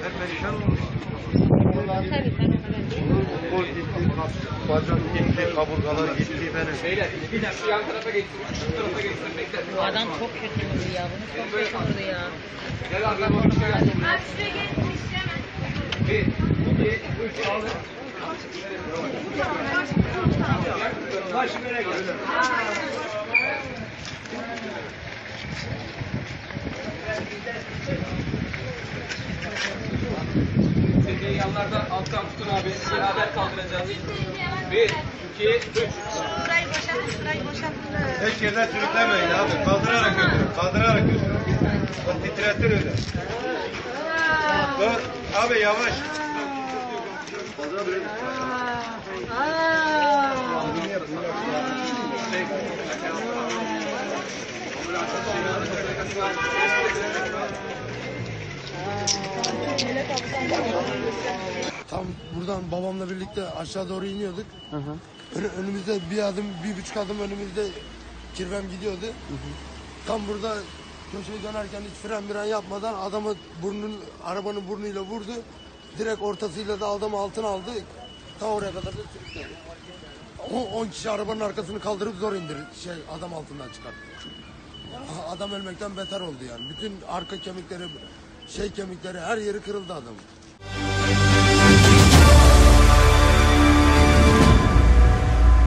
Hep perişan olmuş. Tabii tabii. Kol gitti, bacak gitti, kaburgalar gitti benim. Beyler bir dakika yan tarafa geçsin, şu tarafa geçsin, bekle. Bu adam çok kötü vurdu ya. Bunu çok kötü vurdu ya. Gel abi, ben bir şey yapayım. Abi şuraya geçmiş hemen. 1, 2, 3, al. Başı böyle gel. Tepeyi yanlardan alttan tutun abi. Beraber kaldıracağız. 1, 2, 3. Şurayı boşaltın, şurayı boşaltın. Tek yerden sürüklemeyin abi. Kaldırarak götürün. Kaldırarak götürün. Bak titretir öyle. Dur. Abi yavaş. Tam buradan babamla birlikte aşağı doğru iniyorduk. Önümüzde bir adım, 1,5 adım önümüzde kirvem gidiyordu. Tam burada köşeyi dönerken hiç fren yapmadan adamı arabanın burnuyla vurdu. Direkt ortasıyla da adamı altına aldı. Ta oraya kadar da sürükledi. 10 kişi arabanın arkasını kaldırıp zor indirdi. Adam altından çıkarttı. Adam ölmekten beter oldu yani. Bütün arka kemikleri, kemikleri her yeri kırıldı adamın.